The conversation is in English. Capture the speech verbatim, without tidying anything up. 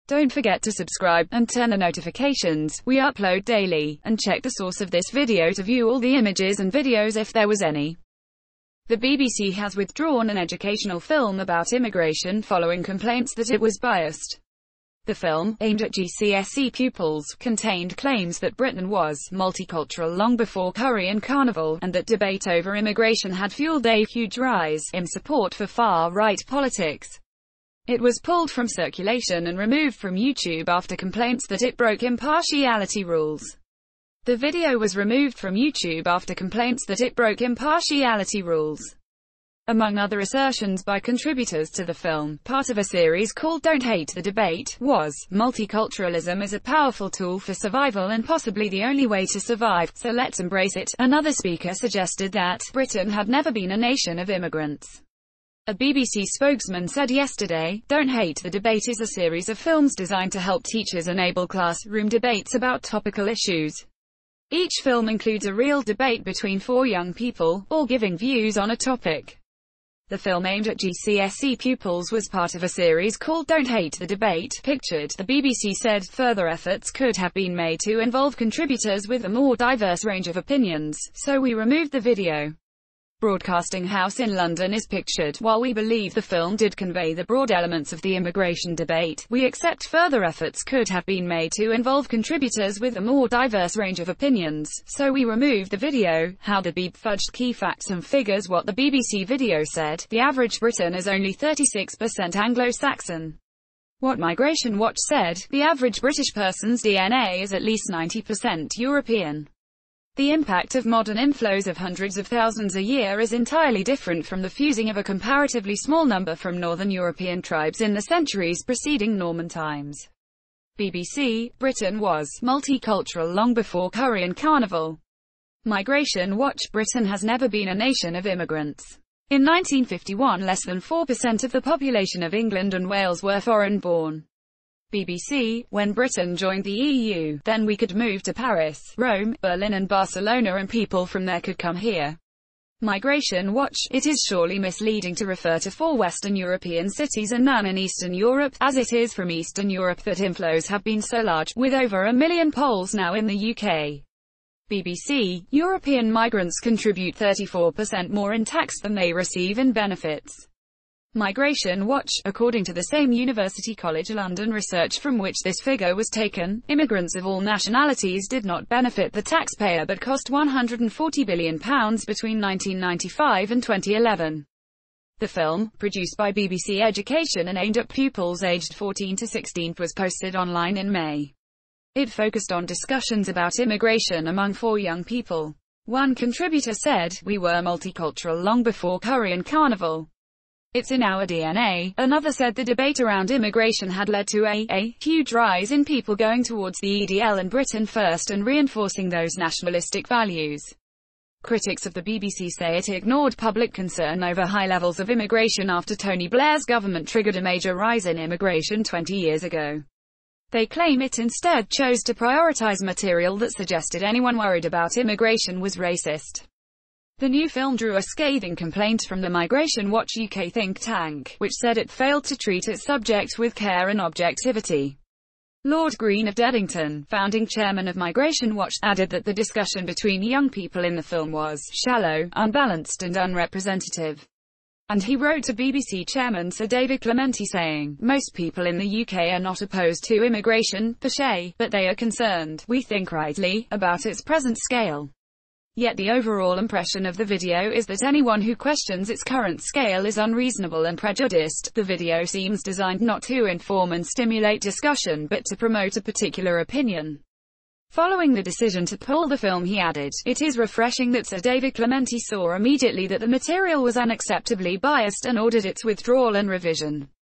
Don't forget to subscribe, and turn on notifications. We upload daily, and check the source of this video to view all the images and videos if there was any. The B B C has withdrawn an educational film about immigration following complaints that it was biased. The film, aimed at G C S E pupils, contained claims that Britain was multicultural long before Curry and Carnival, and that debate over immigration had fueled a huge rise in support for far-right politics. It was pulled from circulation and removed from YouTube after complaints that it broke impartiality rules. The video was removed from YouTube after complaints that it broke impartiality rules. Among other assertions by contributors to the film, part of a series called Don't Hate the Debate, was, multiculturalism is a powerful tool for survival and possibly the only way to survive, so let's embrace it. Another speaker suggested that Britain had never been a nation of immigrants. A B B C spokesman said yesterday, Don't Hate the Debate is a series of films designed to help teachers enable classroom debates about topical issues. Each film includes a real debate between four young people, all giving views on a topic. The film aimed at G C S E pupils was part of a series called Don't Hate the Debate, pictured. The B B C said further efforts could have been made to involve contributors with a more diverse range of opinions, so we removed the video. Broadcasting House in London is pictured. While we believe the film did convey the broad elements of the immigration debate, we accept further efforts could have been made to involve contributors with a more diverse range of opinions, so we removed the video. How the Beeb fudged key facts and figures. What the B B C video said, the average Briton is only thirty-six percent Anglo-Saxon. What Migration Watch said, the average British person's D N A is at least ninety percent European. The impact of modern inflows of hundreds of thousands a year is entirely different from the fusing of a comparatively small number from northern European tribes in the centuries preceding Norman times. B B C, Britain was multicultural long before Curry and Carnival. Migration Watch, Britain has never been a nation of immigrants. In nineteen fifty-one, less than four percent of the population of England and Wales were foreign-born. B B C, when Britain joined the E U, then we could move to Paris, Rome, Berlin and Barcelona and people from there could come here. Migration Watch, it is surely misleading to refer to four Western European cities and none in Eastern Europe, as it is from Eastern Europe that inflows have been so large, with over a million Poles now in the U K. B B C, European migrants contribute thirty-four percent more in tax than they receive in benefits. Migration Watch, according to the same University College London research from which this figure was taken, immigrants of all nationalities did not benefit the taxpayer but cost one hundred forty billion pounds between nineteen ninety-five and twenty eleven. The film, produced by B B C Education and aimed at pupils aged fourteen to sixteen, was posted online in May. It focused on discussions about immigration among four young people. One contributor said, "We were multicultural long before Curry and Carnival. It's in our D N A." Another said the debate around immigration had led to a, a huge rise in people going towards the E D L and Britain first and reinforcing those nationalistic values. Critics of the B B C say it ignored public concern over high levels of immigration after Tony Blair's government triggered a major rise in immigration twenty years ago. They claim it instead chose to prioritize material that suggested anyone worried about immigration was racist. The new film drew a scathing complaint from the Migration Watch U K think tank, which said it failed to treat its subject with care and objectivity. Lord Green of Deddington, founding chairman of Migration Watch, added that the discussion between young people in the film was shallow, unbalanced and unrepresentative. And he wrote to B B C chairman Sir David Clementi saying, "Most people in the U K are not opposed to immigration, per se, but they are concerned, we think rightly, about its present scale. Yet the overall impression of the video is that anyone who questions its current scale is unreasonable and prejudiced." The video seems designed not to inform and stimulate discussion but to promote a particular opinion. Following the decision to pull the film, he added, "It is refreshing that Sir David Clementi saw immediately that the material was unacceptably biased and ordered its withdrawal and revision."